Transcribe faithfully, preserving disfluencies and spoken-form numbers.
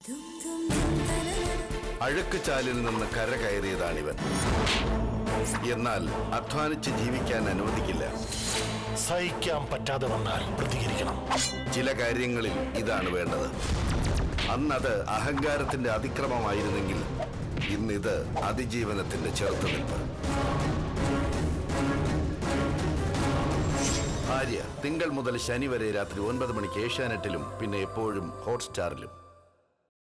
അഴുക്ക് ചാലിൽ നിന്ന് കര കയറിയതാണിവൻ. എന്നാൽ അധ്വാനിച്ച് ജീവിക്കാൻ അനുവദിക്കില്ല. സഹിക്കാൻ പറ്റാതെ വന്നാൽ പ്രതികരിക്കണം. ചില കാര്യങ്ങളിൽ ഇതാണ് വേണ്ടത്. അന്നത് അഹങ്കാരത്തിന്റെ അതിക്രമമായിരുന്നെങ്കിൽ ഇന്നിത് അതിജീവനത്തിന്റെ ചെറുത്തുനിൽപ്പ്. ആര്യ തിങ്കൾ മുതൽ ശനി വരെ രാത്രി ഒൻപത് മണിക്ക് ഏഷ്യാനെറ്റിലും പിന്നെ എപ്പോഴും ഹോട്ട്സ്റ്റാറിലും.